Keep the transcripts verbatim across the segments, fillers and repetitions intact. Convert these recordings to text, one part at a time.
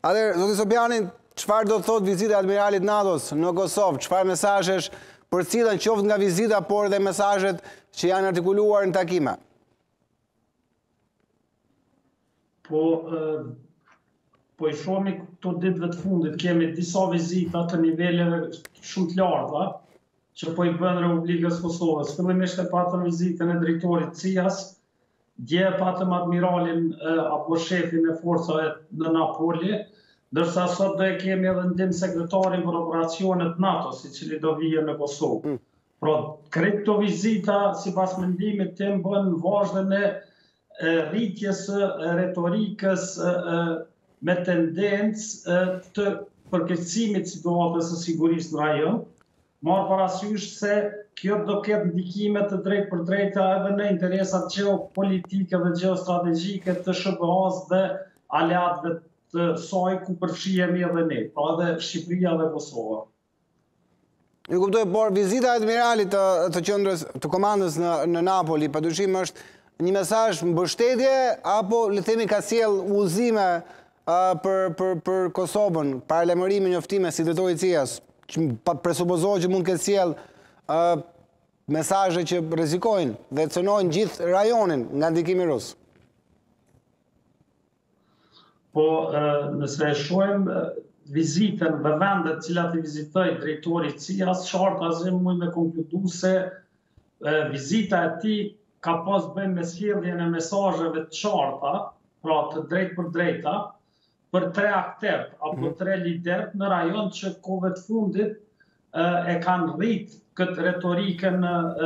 Atëherë, zoti Sopiani, çfarë do të thotë vizita e admiralit NATO-s në Kosovë? Çfarë mesazhesh përcillen qoftë nga vizita, por edhe mesazhet që janë artikuluar në takime? Po, po i shohim këto ditëve të fundit, kemi disa vizita të niveleve shumë të larta që po i bën Republikës Kosovës. Fillimisht e patëm vizitën e drejtorit C I A S, dje patëm admiralin apo shefin e forcave në Napoli, ndërsa sot do e kemi edhe ndim sekretarin për operacionet NATO-s, i cili do vijë në Kosovë. Pra, krejt këto vizita, sipas mendimit tim, bën vazhdën e rritjes së retorikës me tendencë të përkeqësimit situatës së sigurisë në rajon, marrë parasysh se kjo do ketë ndikime të drejtë për drejta edhe në interesat geopolitike dhe geostrategjike të S B A-s dhe aleatëve të saj ku përfshihemi edhe ne, pra edhe Shqipëria dhe Kosova. Ju kuptoj, por vizita e admiralit të, të qendrës të komandës në, në Napoli, padyshim është një mesazh mbështetje apo le të themi ka sjell udhëzime uh, për, për, për Kosovën, paralajmërime, njoftime si drejtori i C I A S, që presupozohet që mund të ketë sjell uh, mesazhe që rrezikojnë dhe cënojnë gjithë rajonin nga ndikimi rus. Po, uh, nëse e shohim uh, vizitën dhe vendet të cilat i vizitoi drejtori i C I A S, qartë asnjë mund me konkludu se uh, vizita e tij ka pas bëjmë me sjelljen e mesazheve të qarta, pra të drejtë për drejta, për tre akterët apo tre liderët në rajon që kohëve të fundit e kanë rrit këtë retorikën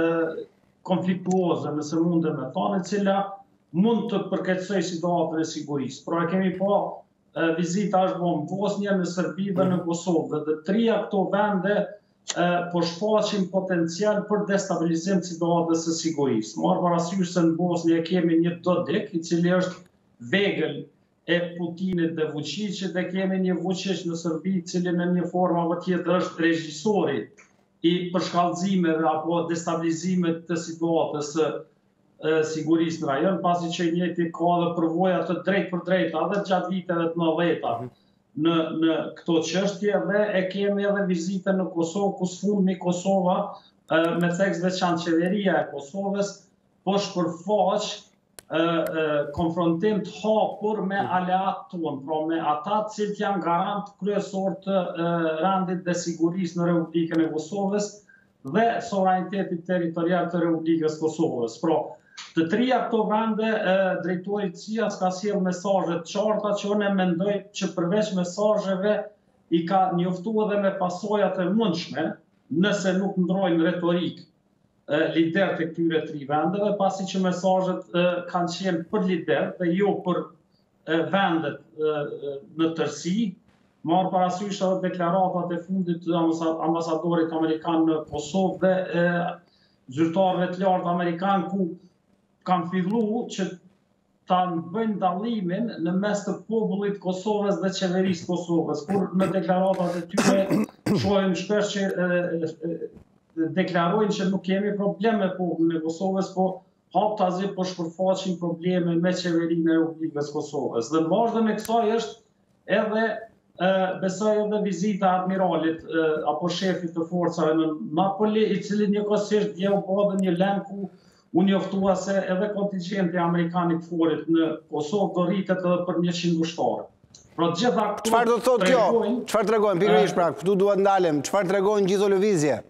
konfliktuoze, nëse mundem me thonë, e cila mund të përkeqësoj situatën e sigurisë. Pra kemi pa vizita është bërë në Bosnjë, në Serbi dhe në Kosovë, dhe trija këto vende po shfaqin potencial për destabilizim të situatës së sigurisë. Marrë parasysh se në Bosnjë kemi një Dodik, i cili është vegël e Putinit dhe Vučićit, dhe kemi një Vučić në Serbi, i cili në një formë apo tjetër është regjisori i përshkallëzimeve apo destabilizimit të situatës së sigurisë në rajon, pasi që i njëjti ka dhe përvoja të drejtë për drejta edhe gjatë viteve të nëntëdhjetë në, në këto çështje, dhe e kemi edhe vizitën në Kosovë, ku sfundmi Kosova me tekst veçantë qeveria e Kosovës po shpërfaq konfrontim të hapur me aleat tonë, pra me ata të cilët janë garant kryesor të rendit dhe sigurisë në Republikën e Kosovës dhe sovranitetit territorial të Republikës Kosovës. Pra, të trija këto vende, drejtori i C I A S ka sjell mesazhe të qarta që unë mendoj që përveç mesazheve i ka njoftuar edhe me pasojat e mundshme, nëse nuk ndrojnë retorikë liderët e këtyre tri vendeve, pasi që mesazhet kanë qenë për liderët dhe jo për vendet në tërësi. Marrë parasysh edhe deklaratat e fundit të ambasadorit amerikan në Kosovë dhe zyrtarëve të lartë amerikan, ku kanë fillu që ta bëjnë dallimin në mes të popullit Kosovës dhe qeverisë Kosovës, kur në deklaratat e tyre shohim shpesh që deklarojnë që nuk kemi probleme me popullin e Kosovës, po haptazi po shpërfaqin probleme me qeverinë e Republikës Kosovës. Dhe vazhdon e kësaj është edhe besoj edhe vizita e admiralit apo shefit të forcave në Napoli, i cili njëkohësisht dje u bë një lem ku u njoftua se edhe kontingjenti amerikanik forit në Kosovë do rritet edhe për njëqind ushtarë. Pra gjitha këto çfarë do të thotë kjo? Çfarë tregojnë pikërisht pra, këtu duhet ndalem, çfarë tregojnë gjithë këto lëvizje?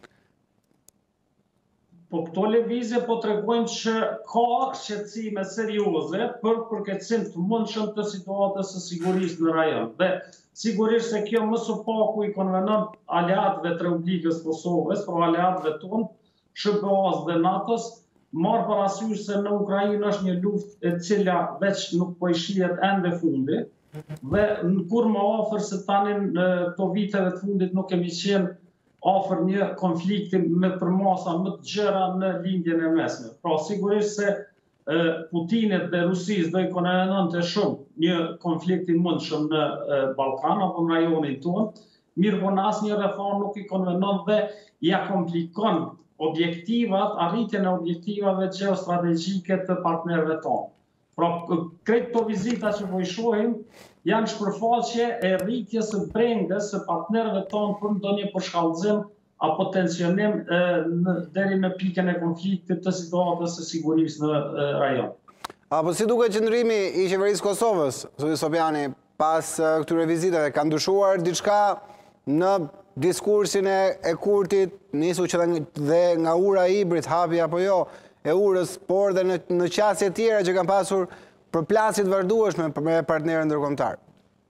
Po këto lëvizje po tregojnë që ka shqetësime serioze për përkeqësim të mundshëm të situatës së sigurisë në rajon. Dhe sigurisht se kjo më së paku i konvenon aleatëve të Republikës Kosovës, pra aleatëve tonë, S B A-s dhe NATO-s, marrë parasysh se në Ukrainë është një luftë e cila veç nuk po i shihet ende fundi, dhe kur më afër se tani në këto viteve të fundit nuk kemi qenë afër një konflikti me përmasa më të gjëra në lindjen e mesme. Pra sigurisht se Putinit dhe Rusisë do i konvenonte shumë një konflikt i mundshëm në Ballkan apo në rajonin tonë, mirë po në asnjë rrethon nuk i konvenon dhe ja komplikon objektivat, arritjen e objektivave geostrategjike të partnerëve tonë. Pra, krejt të vizita që po i shohim, janë shpërfaqe e rritjes së brengës së partnerëve tonë për ndonjë përshkallëzim apo tensionim deri në pikën e konfliktit të situatës së sigurisë në rajon. Apo si duke qëndrimi i qeverisë Kosovës, zoti Sopiani, pas këtyre vizitave, ka ndryshuar diçka në diskursin e Kurtit, nisu që dhe nga ura hibrid, hapi apo jo, e urës, por dhe në qasje tjera që kanë pasur përplasjet vazhdueshme me partnerë ndërkombëtar?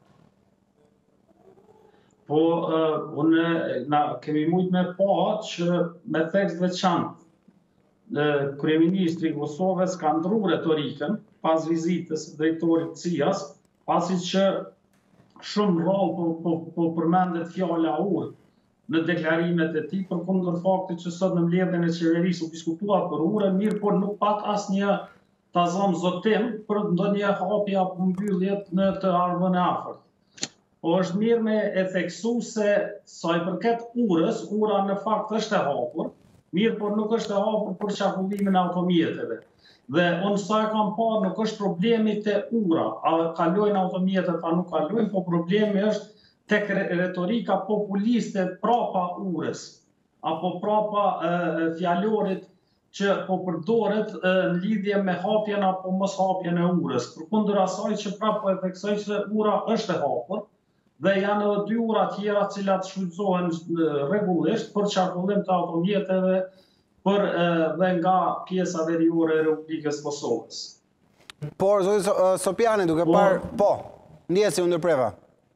Po, unë na kemi mujt me pa që me tekst veçantë, kryeministri i Kosovës ka ndrru retorikën pas vizitës drejtorit C I A-s, pasi që shumë rrallë po, po, po përmendet fjala urë në deklarimet e tij, përkundër faktit që sot në mbledhjen e qeverisë u diskutuar për urën, mirë, por nuk pat asnjë ta zëm zotim për ndonjë hapje apo mbyllje në të ardhmen e afërt. Po është mirë me e theksu se sa i përket urës, ura në fakt është e hapur, mirë, por nuk është e hapur për qarkullimin e automjeteve. Dhe unë sa e kam parë, nuk është problemi te ura, a kalojnë automjetet, a nuk kalojnë, po problemi është tek retorika populiste prapa urës, apo prapa e, fjalorit që po përdoret e, në lidhje me hapjen apo mos hapjen e urës. Përkundër asaj që prapë e theksoj se ura është e hapur, dhe janë edhe dy ura tjera cilat shfrytëzohen rregullisht për qarkullim të automjeteve për e, dhe nga pjesa veriore e Republikës Kosovës. Por, zoti Sopiani, duke parë, po, ndjesi u ndërpreva.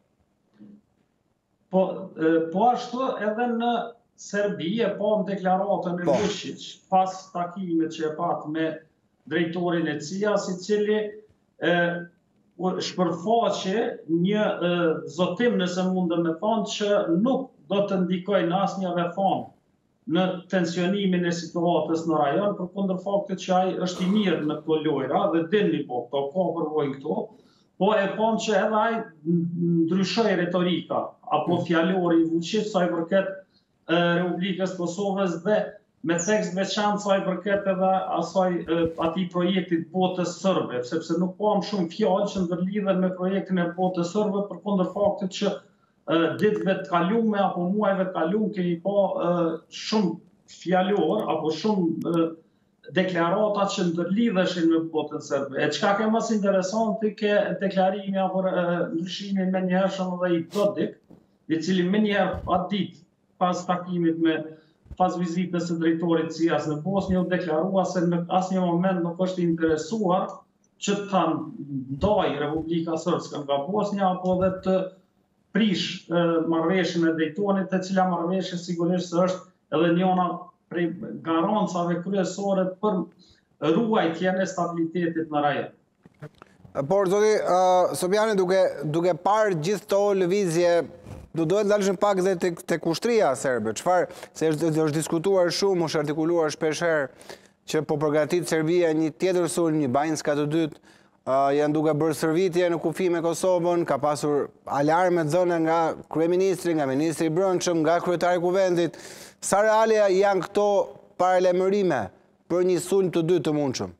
Po, po ashtu edhe në Serbi e po në deklaratën e Vučić, pas takimit që e pat me drejtorin e C I A-s, i cili e, shpërfaqe një e, zotim, nëse mundem me thonë, që nuk do të ndikojnë asnjë rrethon në tensionimin e situatës në rajon, përkundër faktit që ai është i mirë në këto lojra dhe dini po, këto ka përvojnë këto, po e pon që edhe ai ndryshoi retorika apo fjalori i Vučić sa i përket Republikës Kosovës dhe me tekst veçantë sa i përket edhe asaj atij projektit botës sërbe, sepse nuk pam shumë fjalë që ndërlidhen me projektin e botës sërbe, përkundër faktit që ditëve të kalume apo muajve të kalume kemi pa shumë fjalor apo shumë deklarata që ndërlidheshin me botën sërbe. E çka ke mas interesanti ke deklarimi apo ndryshimi me njëhershëm dhe i Dodik, i cili me njëherë atë ditë pas takimit me pas vizitës së drejtorit C I A-s në Bosnjë u deklarua se në asnjë moment nuk është interesuar që ta ndajë Republika Srpska nga Bosnja apo dhe të prish marrëveshjen e Daytonit, e cila marrëveshje sigurisht është edhe njëna prej garancave kryesore për ruajtjen e stabilitetit në rajon. Por, zoti uh, Sopiani, duke, duke parë gjithë to lëvizje, do duhet dalëshim pak dhe të, të kushtria serbe, çfarë, se është, është diskutuar shumë, është artikuluar shpesher që po përgatit Serbia një tjetër sulm, një Banjska të dytë, uh, janë duke bërë shërvitje në kufi me Kosovën, ka pasur alarme zënë nga kryeministri, nga ministri i brendshëm, nga kryetari i kuvendit. Sa reale janë këto paralajmërime për një sulm të dytë të mundshëm?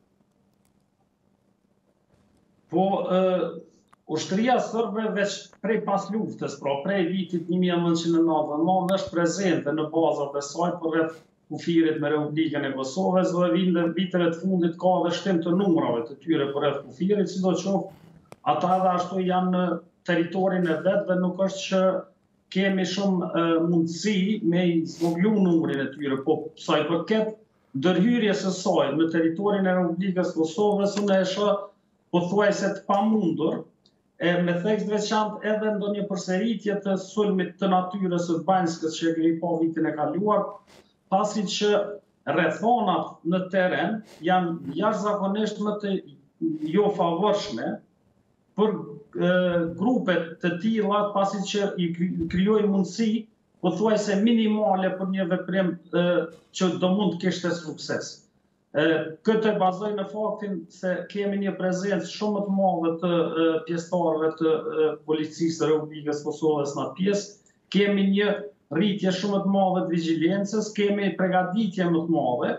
Po, uh... ushtria sërbe veç prej pas luftës, pra prej vitit një mijë e nëntëqind e nëntëdhjetë dhe nëntë është prezente në bazat e saj për rreth kufirit me Republikën e Kosovës dhe vinde viteve të fundit ka dhe shtim të numrave të tyre për rreth kufirit, sidoqoftë ata edhe ashtu janë në territorin e vet dhe nuk është që kemi shumë e, mundësi me i zvoglu numrin e tyre, po sa i përket ndërhyrjes së saj në territorin e Republikës Kosovës, unë e shoh pothuajse të pamundur e me tekst veçantë edhe ndonjë përsëritje të sulmit të natyrës së Banjskës që e kemi pa vitin e kaluar, pasi që rrethonat në terren janë jashtëzakonisht më të jo favorshme për e, grupet të tilla, pasi që i krijojnë mundësi pothuajse minimale për një veprim e, që do mund të kishte sukses. Këtë e bazoj në faktin se kemi një prezencë shumë të madhe të pjesëtarëve të policisë të Republikës Kosovës në pjesë, kemi një rritje shumë të madhe të vigjiliencës, kemi përgatitje më të madhe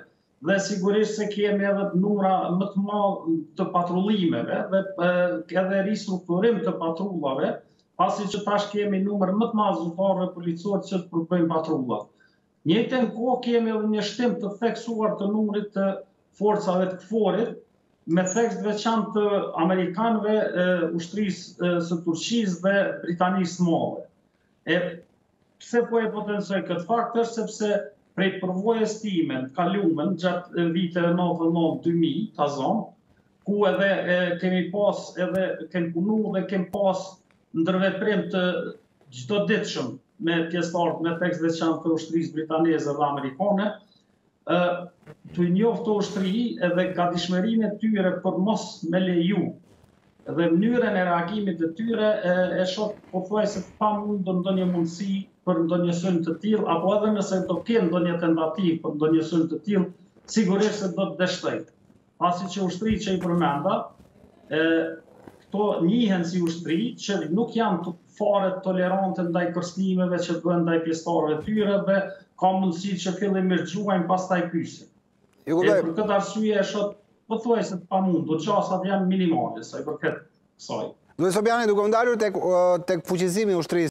dhe sigurisht se kemi edhe numra më të madh të patrullimeve dhe edhe ristrukturim të patrullave, pasi që tash kemi numër më të madh zyrtarëve policorë që të përkojnë patrullat. Njëjtën kohë kemi edhe një shtim të theksuar të numrit të forcave të KFOR-it, me theks të veçantë të Amerikanëve, ushtrisë së Turqisë dhe Britanisë së Madhe. E pse po e potencoj këtë fakt është sepse prej përvojës time të kalumen gjatë viteve nëntëdhjetë e dy mijë, ta zonë, ku edhe kemi pas edhe kemi punu dhe kemi pas ndërveprim të çdoditshëm me pjesëtarët me theks të veçantë të ushtrisë britaneze dhe amerikane, të njoftë të ushtri edhe ka dishmërinë e tyre për mos me leju dhe mënyrën e reagimit të tyre e shoh pothuajse pa mundur ndonjë mundësi për ndonjë sulm të tillë, apo edhe nëse do kenë ndonjë tentativë për ndonjë sulm të tillë, sigurisht se do të dështoj. Pasi që ushtrit që i përmenda, këto njihen si ushtri që nuk janë të fare tolerante ndaj kërcënimeve që bëhen ndaj pjesëtarëve të tyre dhe ka mundësi që fillimisht gjuajnë pastaj pyesin. E për këtë arsye e shoh pothuajse të pamundur, gjasat janë minimale sa i përket kësaj. Duhet Sobiani duke ndalur tek tek fuqizimi i ushtrisë